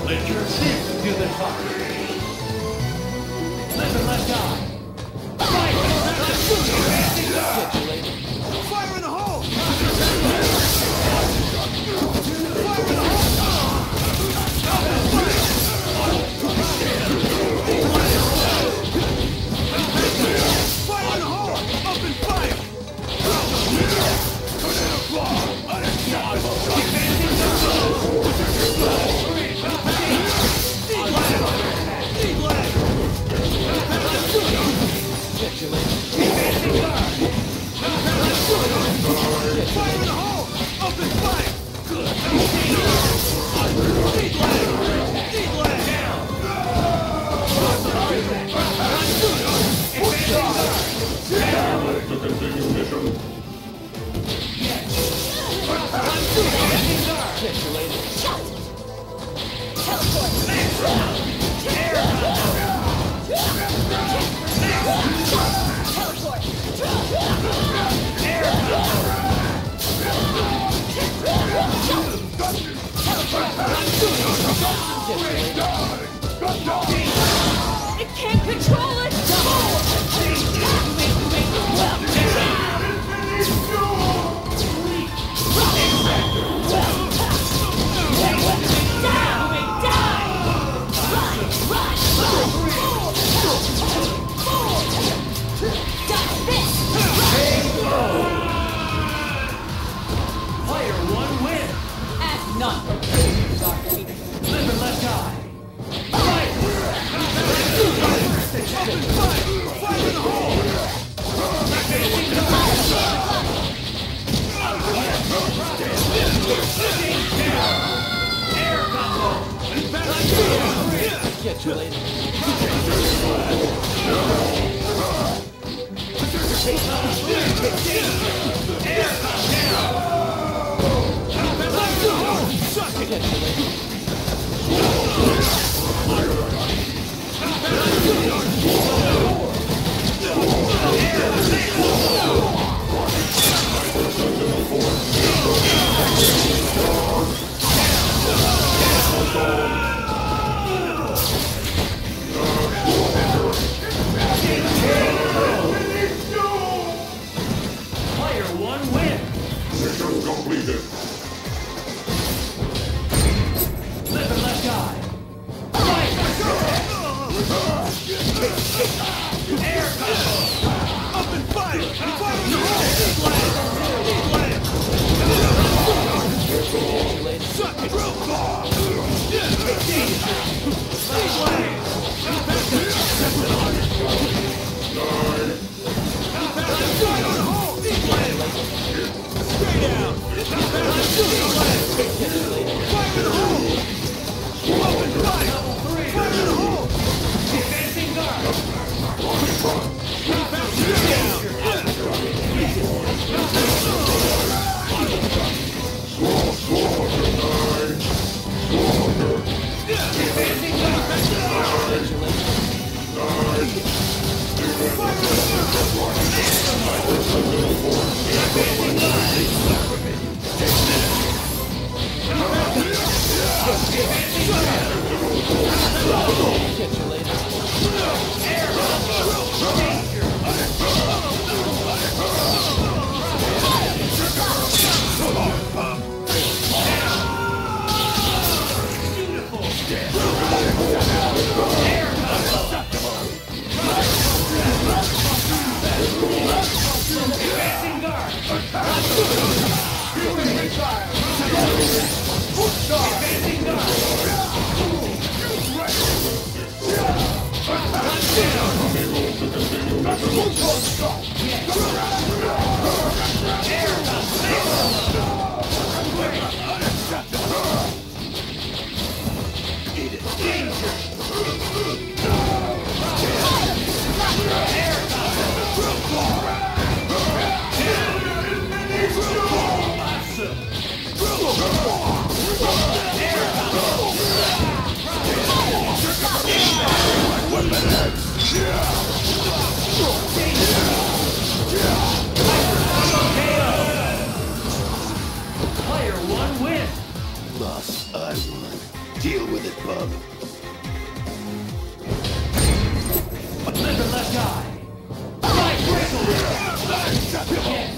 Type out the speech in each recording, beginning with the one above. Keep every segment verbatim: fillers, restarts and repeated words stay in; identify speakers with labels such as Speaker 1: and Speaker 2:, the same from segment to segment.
Speaker 1: Let your sins do the talking. Live and let die. Fire! Fire in the hole! Open fire! Fire in the hole! Open fire! Good.
Speaker 2: It can't control it!
Speaker 1: Player one win!
Speaker 2: Ask none!
Speaker 1: Live and let die! Fire! Open fire! Fire in the hole! Air combo!
Speaker 3: Get you later.
Speaker 1: Air combo! Suck it! Player one win!
Speaker 4: Mission completed.
Speaker 1: Live and let die! Air combo! Open fire! Fire in the hole! Suck it! Stay down! Fire in the hole! Open fire! Fire in the hole! Advancing guard!
Speaker 4: Thus I won. Deal
Speaker 3: with it, bub.
Speaker 1: Live and let die. Fight breakaway. Yes.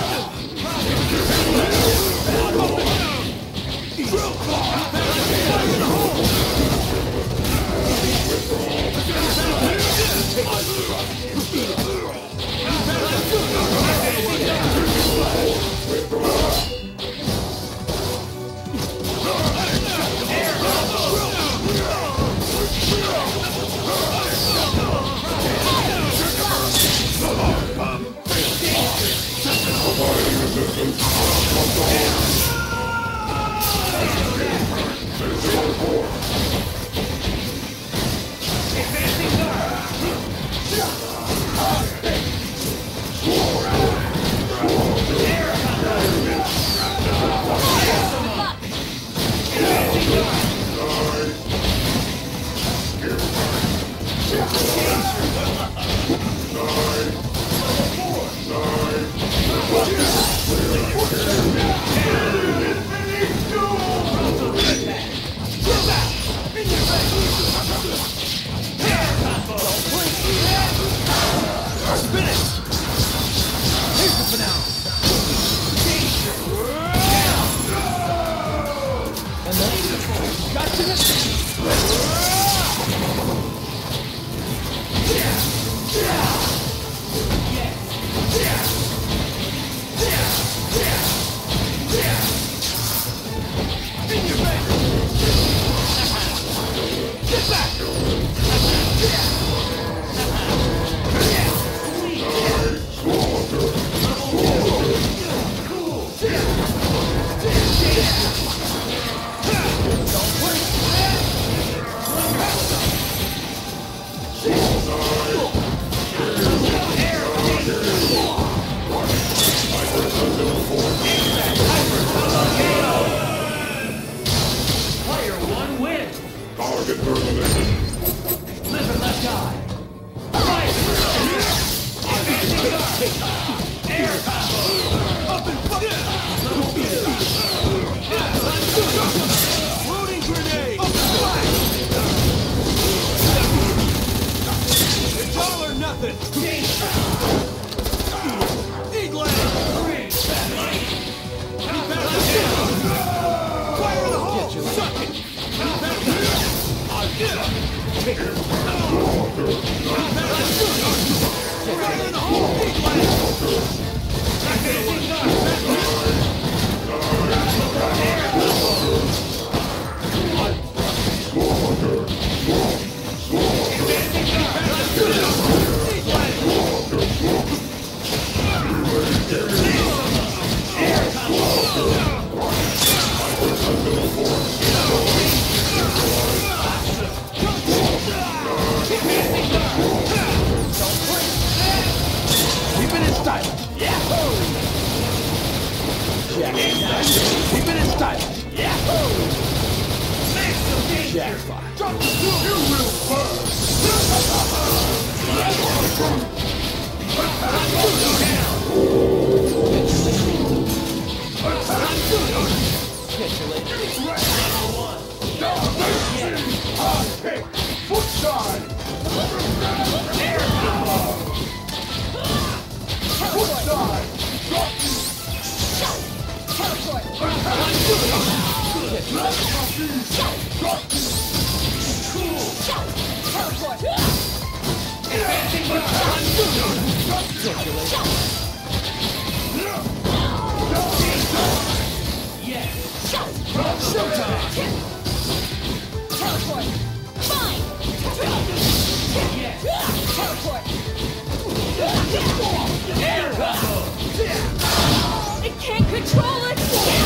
Speaker 2: It can't control it!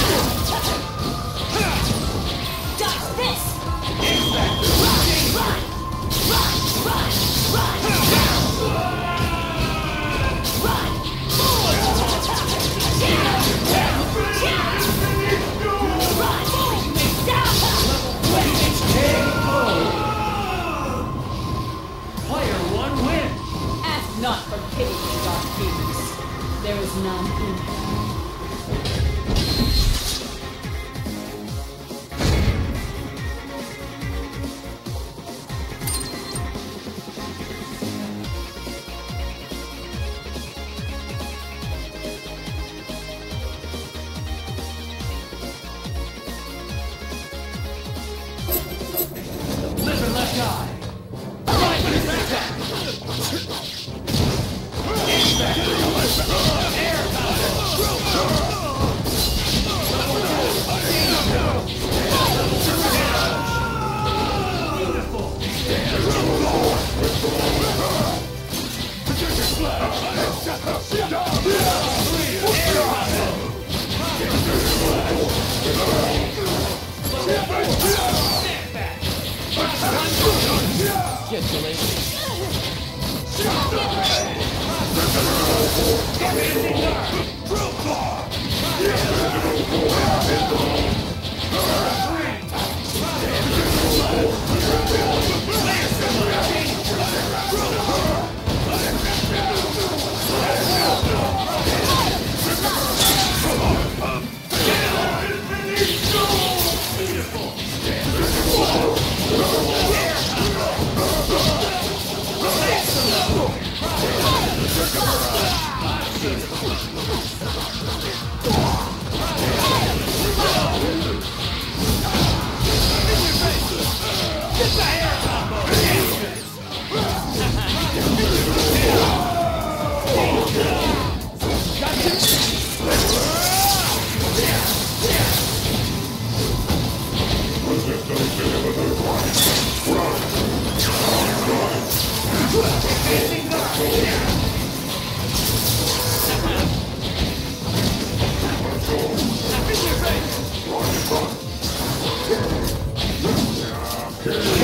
Speaker 2: Dodge this! Run! Run! Run! Run! Run! Run!
Speaker 1: die. Lightning attack. Impact. Air power. Beautiful.
Speaker 3: Get you later.
Speaker 4: Okay.